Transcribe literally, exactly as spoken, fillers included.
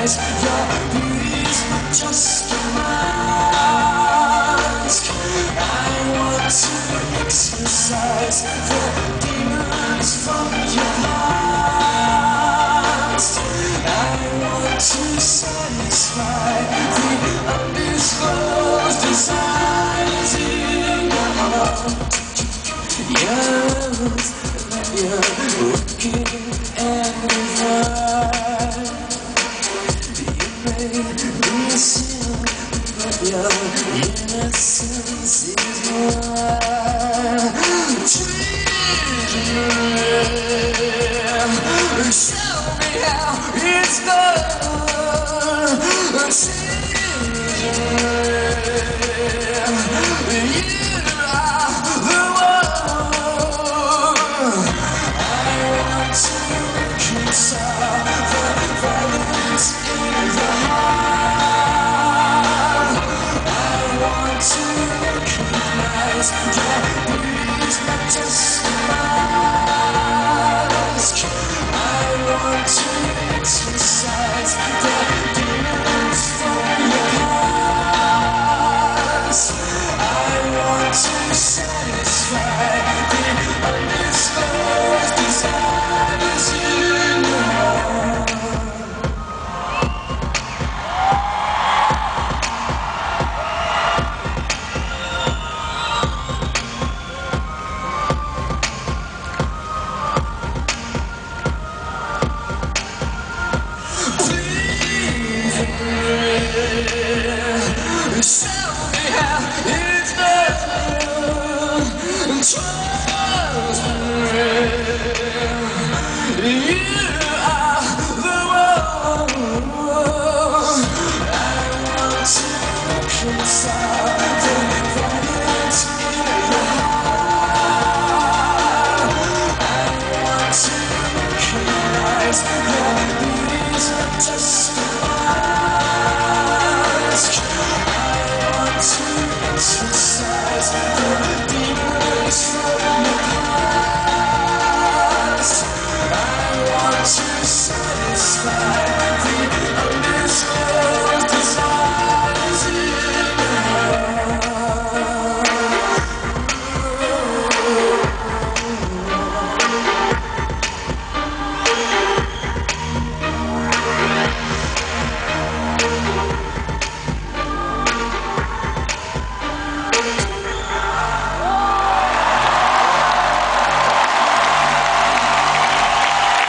disguise. Your beauty's but just a mask. I want to exorcise the demons from your past. I want to satisfy the undisclosed desires in your heart. Yes, that you're wicked and divine. You may be a sin, but your innocence is mine. Dream, show me how it's done.